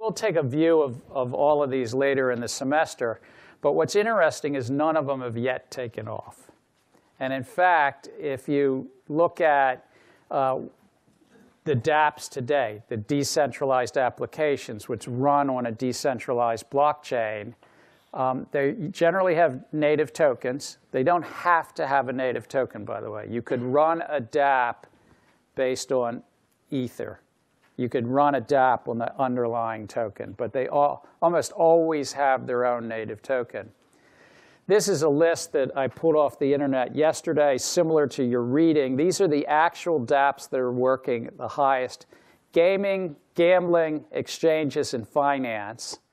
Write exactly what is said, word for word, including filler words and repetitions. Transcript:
We'll take a view of, of all of these later in the semester. But what's interesting is none of them have yet taken off. And in fact, if you look at uh, the DApps today, the decentralized applications, which run on a decentralized blockchain, um, they generally have native tokens. They don't have to have a native token, by the way. You could run a DApp based on Ether. You could run a DApp on the underlying token, but they all, almost always have their own native token. This is a list that I pulled off the internet yesterday, similar to your reading. These are the actual DApps that are working at the highest: gaming, gambling, exchanges, and finance.